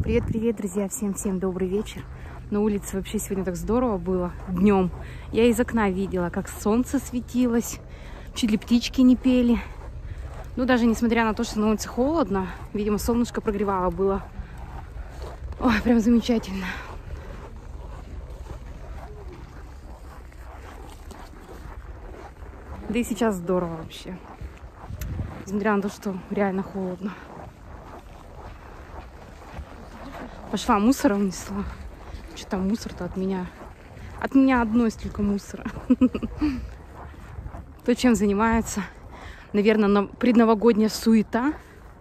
Привет, друзья! Всем добрый вечер. На улице вообще сегодня так здорово было днем. Я из окна видела, как солнце светилось, чуть ли птички не пели. Ну, даже несмотря на то, что на улице холодно, видимо, солнышко прогревало было. Ой, прям замечательно. Да и сейчас здорово вообще. Несмотря на то, что реально холодно. Пошла мусора унесла. Что там мусор-то от меня? От меня одной столько мусора. То, чем занимается, наверное, предновогодняя суета.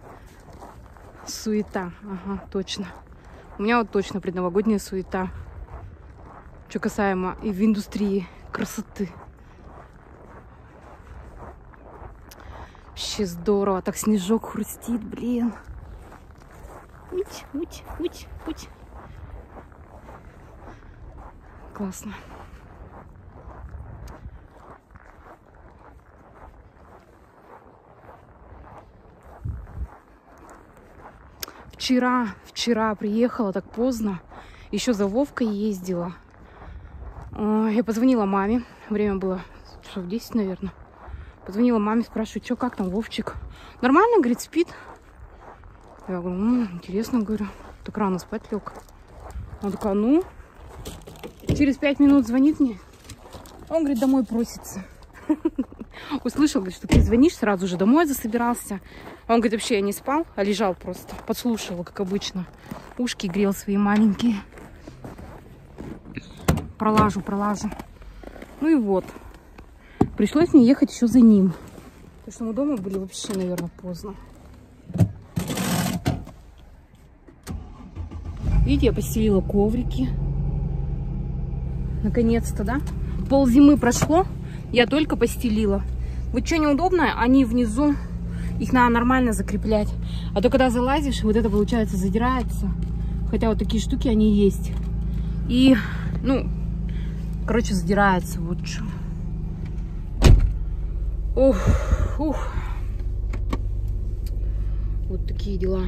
Суета, ага, точно. У меня вот точно предновогодняя суета. Что касаемо и в индустрии красоты. Вообще здорово. Так снежок хрустит, блин. Уть. Классно. Вчера приехала так поздно. Еще за Вовкой ездила. Я позвонила маме. Время было часов 10, наверное. Позвонила маме, спрашиваю, что, как там Вовчик? Нормально, говорит, спит. Я говорю, интересно, говорю. Так рано спать лег. Она такая, ну, через 5 минут звонит мне. Он, говорит, домой просится. Услышал, говорит, что ты звонишь, сразу же домой засобирался. Он, говорит, вообще я не спал, а лежал просто. Подслушивал, как обычно. Ушки грел свои маленькие. Пролажу. Ну и вот. Пришлось мне ехать еще за ним. Потому что мы дома были вообще, наверное, поздно. Видите, я постелила коврики. Наконец-то, да? Пол зимы прошло, я только постелила. Вот что неудобно, они внизу, их надо нормально закреплять. А то когда залазишь, вот это, получается, задирается. Хотя вот такие штуки, они есть. И, ну, короче, задирается. Вот что. Ух. Вот такие дела.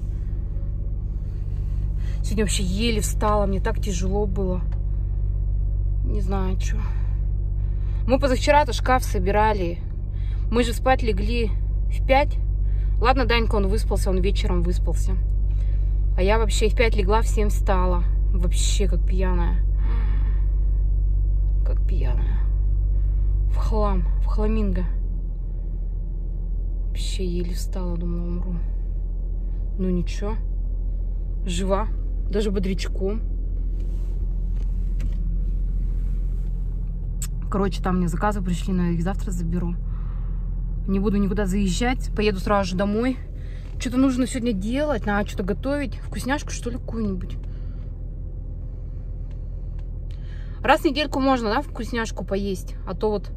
Сегодня вообще еле встала, мне так тяжело было. Не знаю, что. Мы позавчера-то шкаф собирали. Мы же спать легли в 5. Ладно, Данька, он выспался, он вечером выспался. А я вообще в 5 легла, в 7 встала. Вообще как пьяная. Как пьяная. В хлам, в хламинго. Вообще еле встала, думала, умру. Ну ничего. Жива. Даже бодрячком. Короче, там мне заказы пришли, но я их завтра заберу. Не буду никуда заезжать. Поеду сразу же домой. Что-то нужно сегодня делать. Надо что-то готовить. Вкусняшку, что ли, какую-нибудь. Раз в недельку можно, да, вкусняшку поесть. А то вот...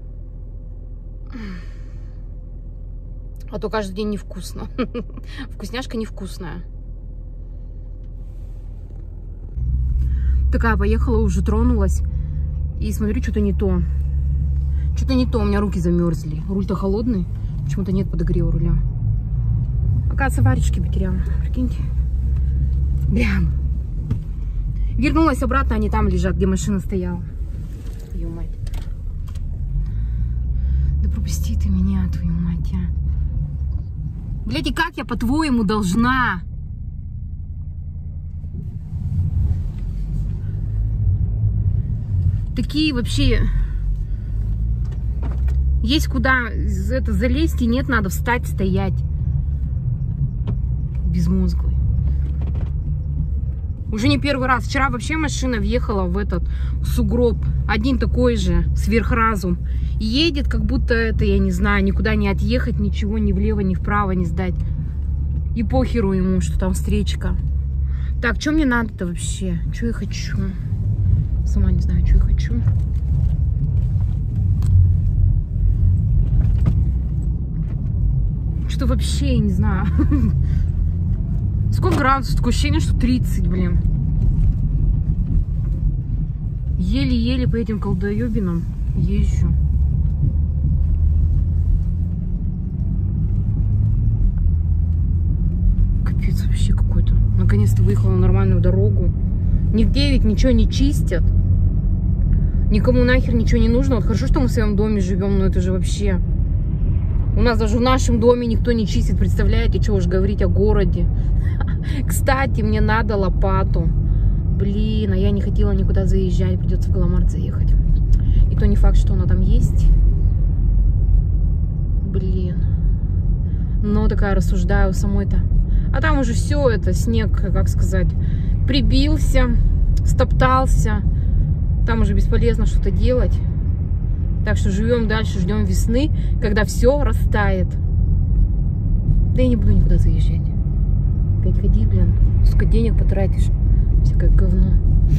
А то каждый день невкусно. Вкусняшка невкусная. Такая поехала, уже тронулась. И смотрю, что-то не то. Что-то не то, у меня руки замерзли. Руль-то холодный. Почему-то нет подогрева руля. Оказывается, варежки потеряла. Прикиньте. Блин. Вернулась обратно, они там лежат, где машина стояла. Твою мать. Да пропусти ты меня, твою мать, а. Блядь, и как я, по-твоему, должна... Такие вообще есть куда это залезть, и нет, надо встать, стоять. Безмозглый. Уже не первый раз. Вчера вообще машина въехала в этот сугроб. Один такой же, сверхразум. И едет, как будто это, я не знаю, никуда не отъехать, ничего, ни влево, ни вправо не сдать. И похеру ему, что там встречка. Так, что мне надо-то вообще? Что я хочу? Сама не знаю, что я хочу. Что вообще, я не знаю. Сколько градусов? Такое ощущение, что 30, блин. Еле-еле по этим колдоебинам езжу. Капец вообще какой-то. наконец-то выехала на нормальную дорогу. Нигде ведь ничего не чистят. Никому нахер ничего не нужно. Вот хорошо, что мы в своем доме живем, но это же вообще... У нас даже в нашем доме никто не чистит, представляете, что уж говорить о городе. Кстати, мне надо лопату. Блин, а я не хотела никуда заезжать, придется в Галамарт заехать. И то не факт, что она там есть. Блин. Но такая рассуждаю самой-то. А там уже все это, снег, как сказать, прибился, стоптался. Там уже бесполезно что-то делать. Так что живем дальше, ждем весны, когда все растает. Да я не буду никуда заезжать. Опять ходи, блин, сколько денег потратишь. Всякое говно.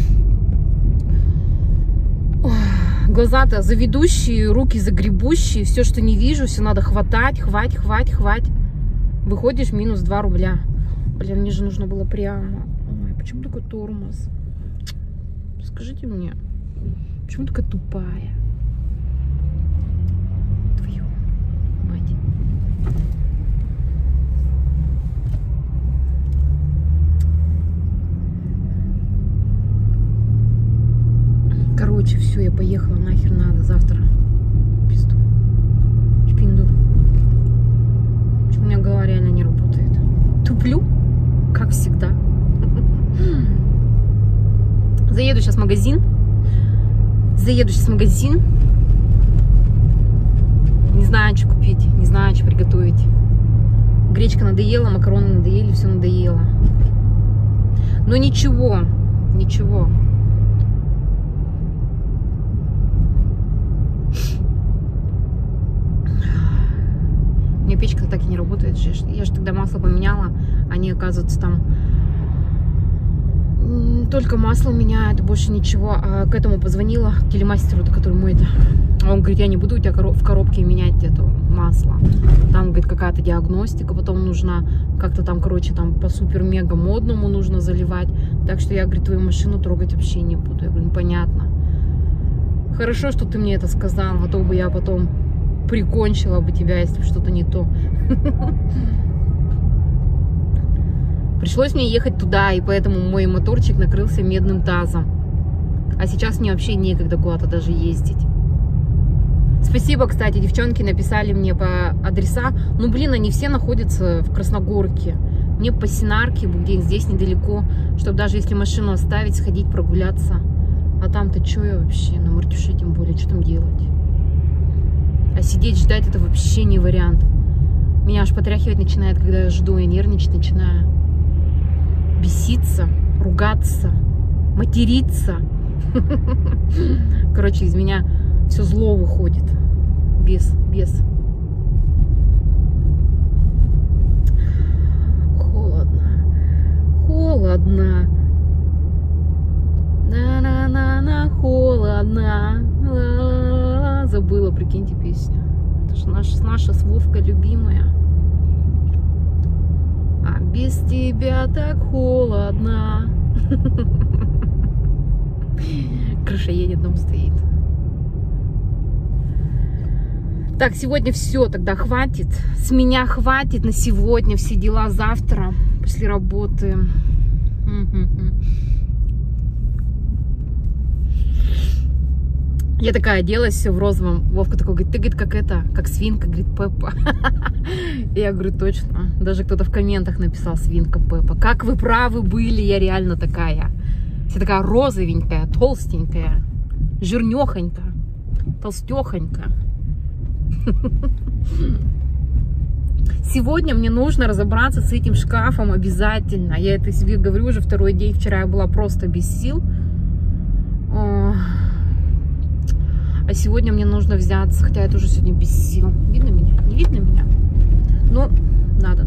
Ой, глаза-то заведущие, руки загребущие. Все, что не вижу, все надо хватать, хвать. Выходишь, минус 2 рубля. Блин, мне же нужно было прямо. Ой, почему такой тормоз? Скажите мне, почему такая тупая? Твою мать. Короче, все, я поехала, нахер надо, завтра пизду, шпинду. У меня голова реально не работает. Туплю, как всегда. Заеду сейчас в магазин. Не знаю, что купить, не знаю, что приготовить. Гречка надоела, макароны надоели, все надоело. Но ничего. У меня печка так и не работает. Я же тогда масло поменяла. Они, оказывается, там только масло меняют, больше ничего. А к этому позвонила, к телемастеру, который моет. А он говорит, я не буду у тебя в коробке менять это масло. Там, говорит, какая-то диагностика потом нужна. Как-то там, короче, там по супер-мега модному нужно заливать. Так что я, говорит, твою машину трогать вообще не буду. Я говорю, ну, понятно. Хорошо, что ты мне это сказал, а то бы я потом прикончила бы тебя, если что-то не то. Пришлось мне ехать туда, и поэтому мой моторчик накрылся медным тазом. А сейчас мне вообще некогда куда-то даже ездить. Спасибо, кстати, девчонки написали мне по адреса. Ну, блин, они все находятся в Красногорке. Мне по Синарке, где здесь недалеко, чтобы даже если машину оставить, сходить прогуляться. А там-то что я вообще? На Мартюше тем более, что там делать? А сидеть, ждать, это вообще не вариант. Меня аж потряхивать начинает, когда я жду, и нервничать начинаю. Беситься, ругаться, материться. Короче, из меня все зло выходит. Без. Холодно. На-на-на-на, холодно. Забыла, прикиньте, песню. Это же наша с Вовкой любимая. А без тебя так холодно. Крыша едет, дом стоит. Так, сегодня все, тогда хватит. С меня хватит на сегодня. Все дела завтра, после работы. Я такая оделась в розовом. Вовка такой говорит, ты, говорит, как это, как свинка, говорит, Пеппа. Я говорю, точно. Даже кто-то в комментах написал, свинка Пеппа. Как вы правы были, я реально такая. Вся такая розовенькая, толстенькая, жирнехонькая, толстехонькая. Сегодня мне нужно разобраться с этим шкафом обязательно. Я это себе говорю уже второй день. Вчера я была просто без сил. А сегодня мне нужно взяться, хотя я тоже сегодня без сил. Видно меня? Не видно меня? Ну, надо.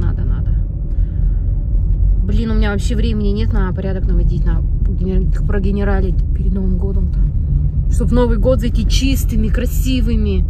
Блин, у меня вообще времени нет на порядок наводить, на прогенералить перед Новым годом-то. Чтобы в Новый год зайти чистыми, красивыми.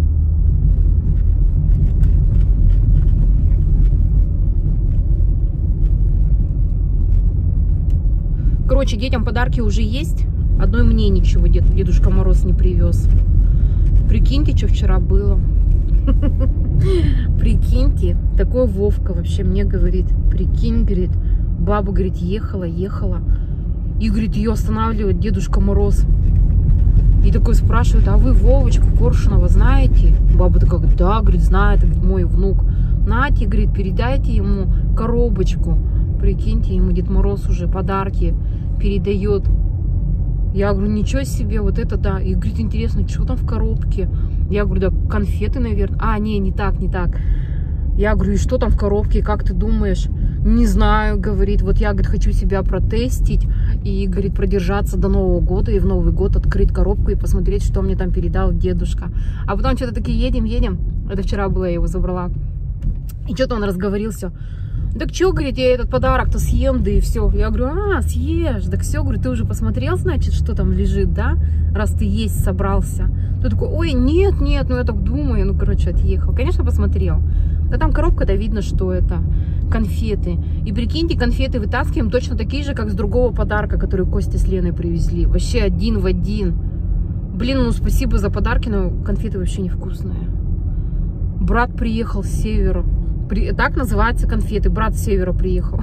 Короче, детям подарки уже есть. Одной мне ничего Дедушка Мороз не привез. Прикиньте, что вчера было. Прикиньте, такой Вовка вообще мне говорит. Прикинь, говорит, Баба, говорит, ехала. И, говорит, ее останавливает Дедушка Мороз. И такой спрашивает: а вы Вовочку Коршунова знаете? Баба такая: да, говорит, знает, говорит, мой внук. Нате, говорит, передайте ему коробочку. Прикиньте, ему Дед Мороз уже подарки передает. Я говорю: ничего себе, вот это да. И говорит: интересно, что там в коробке? Я говорю: да конфеты, наверное. А, не так. Я говорю: и что там в коробке, как ты думаешь? Не знаю, говорит. Вот я, говорит, хочу себя протестить и, говорит, продержаться до Нового года и в Новый год открыть коробку и посмотреть, что мне там передал дедушка. А потом что-то такие едем. Это вчера было, я его забрала. И что-то он разговорился. Так что, говорит, я этот подарок-то съем, да и все. Я говорю: съешь. Так все, говорю, ты уже посмотрел, значит, что там лежит, да? Раз ты есть собрался. Ты такой: ой, нет, ну я так думаю. Ну, короче, отъехал. Конечно, посмотрел. Да там коробка-то видно, что это конфеты. И прикиньте, конфеты вытаскиваем точно такие же, как с другого подарка, который Костя с Леной привезли. Вообще один в один. Блин, ну спасибо за подарки, но конфеты вообще невкусные. Брат приехал с севера. Так называются конфеты. Брат с севера приехал.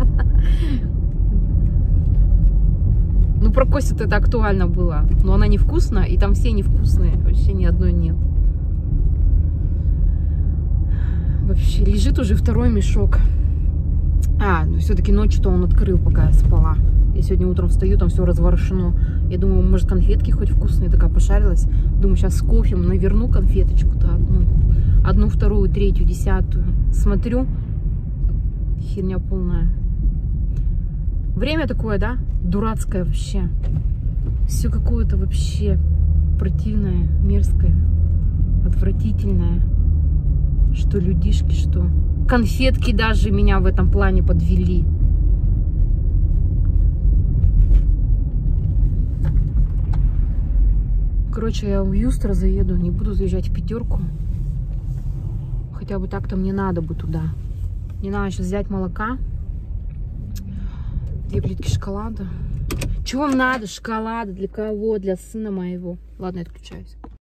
Ну, про Костю это актуально было. Но она невкусная, и там все невкусные. Вообще ни одной нет. Вообще, лежит уже второй мешок. Ну все-таки ночью-то он открыл, пока я спала. Я сегодня утром встаю, там все разворошено. Я думаю, может, конфетки хоть вкусные. Такая пошарилась. Думаю, сейчас с кофе наверну конфеточку-то одну. Одну, вторую, третью, десятую. Смотрю, херня полная. Время такое, да? Дурацкое вообще. Все какое-то вообще противное, мерзкое, отвратительное. Что людишки, что... Конфетки даже меня в этом плане подвели. Короче, я в Юстра заеду, не буду заезжать в Пятерку. Хотя бы так-то мне надо бы туда. Мне надо сейчас взять молока. 2 плитки шоколада. Чего вам надо? Шоколада? Для кого? Для сына моего. Ладно, я отключаюсь.